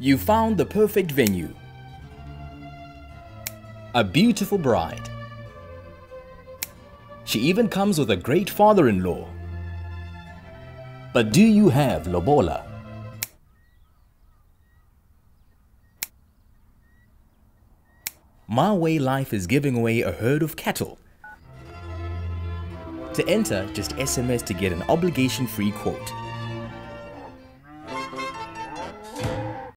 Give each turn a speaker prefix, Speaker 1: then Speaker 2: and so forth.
Speaker 1: You found the perfect venue. A beautiful bride. She even comes with a great father-in-law. But do you have Lobola? MiWayLife is giving away a herd of cattle. To enter, just SMS to get an obligation-free quote.